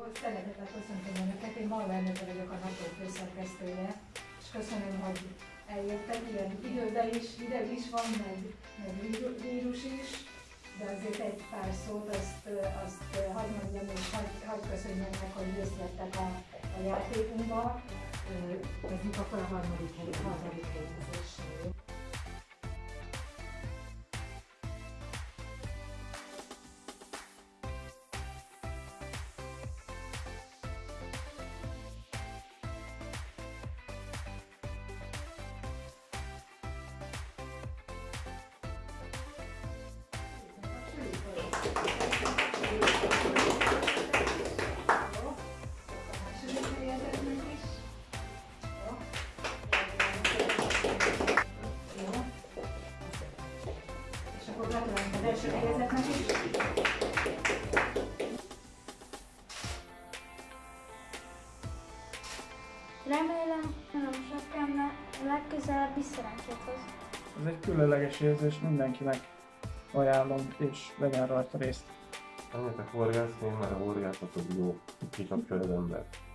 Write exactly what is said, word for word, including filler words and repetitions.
Szeretettel köszöntöm Önöket, én Malva Ernőke vagyok, a NATO főszerkesztője, és köszönöm, hogy eljöttek, ilyen időben is, hideg is van, meg, meg vírus is, de azért egy pár szót azt, azt hadd mondjam, és hadd, hadd köszönjem meg, hogy részt vettek a, a játékunkba. Kezdjük akkor a harmadik helyezéssel. És akkor gratulálunk az első helyezetnek is. Remélem, nem sokan legközelebb is szerencsét hoz. Ez egy különleges érzés, mindenkinek ajánlom, és vegyen rajta részt. Menjetek horgászni, mert a horgászat az jó, kikapcsolja az embert.